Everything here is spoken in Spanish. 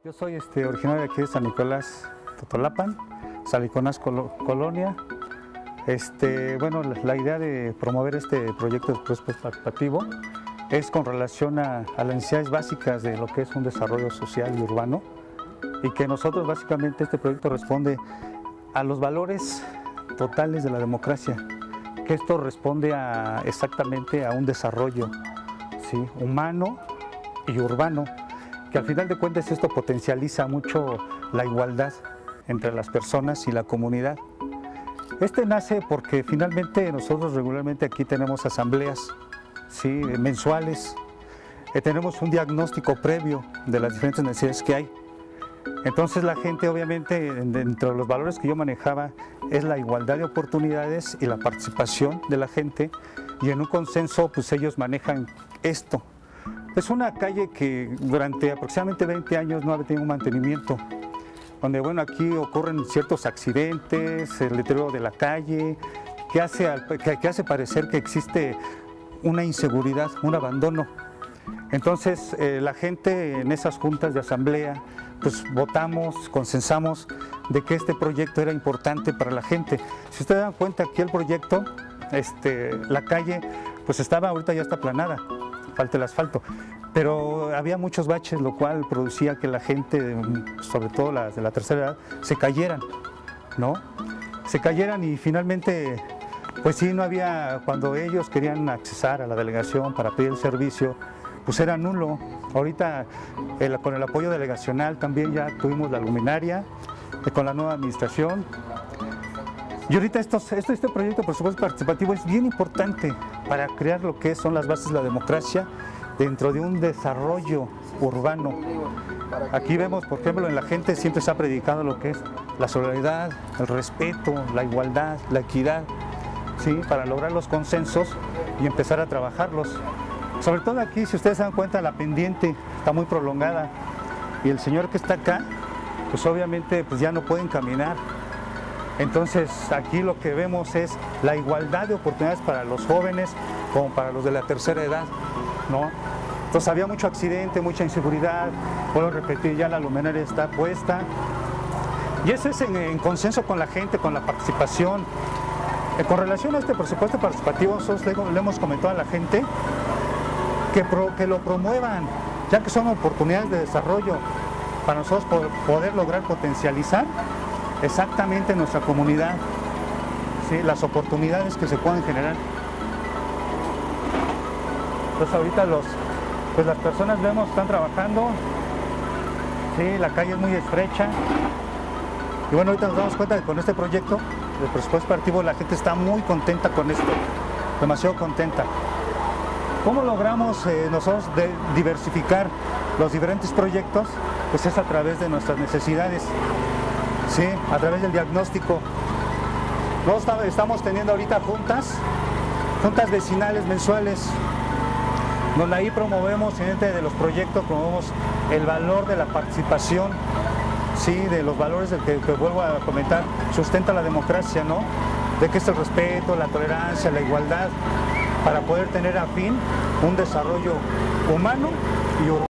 Yo soy originario de aquí de San Nicolás, Totolapan, Saliconás, Colonia. Bueno, la idea de promover este proyecto de presupuesto participativo es con relación a las necesidades básicas de lo que es un desarrollo social y urbano, y que nosotros básicamente este proyecto responde a los valores totales de la democracia, que esto responde exactamente a un desarrollo, ¿sí?, humano y urbano, que al final de cuentas esto potencializa mucho la igualdad entre las personas y la comunidad. Nace porque finalmente nosotros regularmente aquí tenemos asambleas, ¿sí?, mensuales, tenemos un diagnóstico previo de las diferentes necesidades que hay. Entonces la gente, obviamente, dentro de los valores que yo manejaba es la igualdad de oportunidades y la participación de la gente, y en un consenso pues ellos manejan esto. Es una calle que durante aproximadamente 20 años no ha tenido un mantenimiento, donde bueno, aquí ocurren ciertos accidentes, el deterioro de la calle, que hace parecer que existe una inseguridad, un abandono. Entonces la gente en esas juntas de asamblea pues votamos, consensamos de que este proyecto era importante para la gente. Si ustedes dan cuenta, aquí el proyecto, la calle pues ahorita ya está aplanada, falta el asfalto, pero había muchos baches, lo cual producía que la gente, sobre todo las de la tercera edad, se cayeran, ¿no? Se cayeran, y finalmente, pues sí, no había, cuando ellos querían accesar a la delegación para pedir el servicio, pues era nulo. Ahorita con el apoyo delegacional también ya tuvimos la luminaria, con la nueva administración. Y ahorita este proyecto de presupuesto participativo es bien importante para crear lo que son las bases de la democracia dentro de un desarrollo urbano. Aquí vemos, por ejemplo, en la gente siempre se ha predicado lo que es la solidaridad, el respeto, la igualdad, la equidad, ¿sí?, para lograr los consensos y empezar a trabajarlos. Sobre todo aquí, si ustedes se dan cuenta, la pendiente está muy prolongada, y el señor que está acá, pues obviamente pues ya no pueden caminar. Entonces aquí lo que vemos es la igualdad de oportunidades para los jóvenes como para los de la tercera edad, ¿no? Entonces había mucho accidente, mucha inseguridad. Puedo repetir, ya la luminaria está puesta, y eso es en consenso con la gente, con la participación. Con relación a este presupuesto participativo, nosotros le hemos comentado a la gente que lo promuevan, ya que son oportunidades de desarrollo para nosotros poder lograr potencializar exactamente en nuestra comunidad, ¿sí?, las oportunidades que se pueden generar. Entonces ahorita pues las personas vemos están trabajando, ¿sí?, la calle es muy estrecha, y bueno, ahorita nos damos cuenta que con este proyecto del presupuesto participativo la gente está muy contenta con esto, demasiado contenta. ¿Cómo logramos nosotros diversificar los diferentes proyectos? Pues es a través de nuestras necesidades, ¿sí?, a través del diagnóstico. Nosotros estamos teniendo ahorita juntas vecinales mensuales, donde ahí promovemos, entre de los proyectos, promovemos el valor de la participación, ¿sí?, de los valores del que vuelvo a comentar, sustenta la democracia, ¿no?, de que es el respeto, la tolerancia, la igualdad, para poder tener a fin un desarrollo humano y urbano.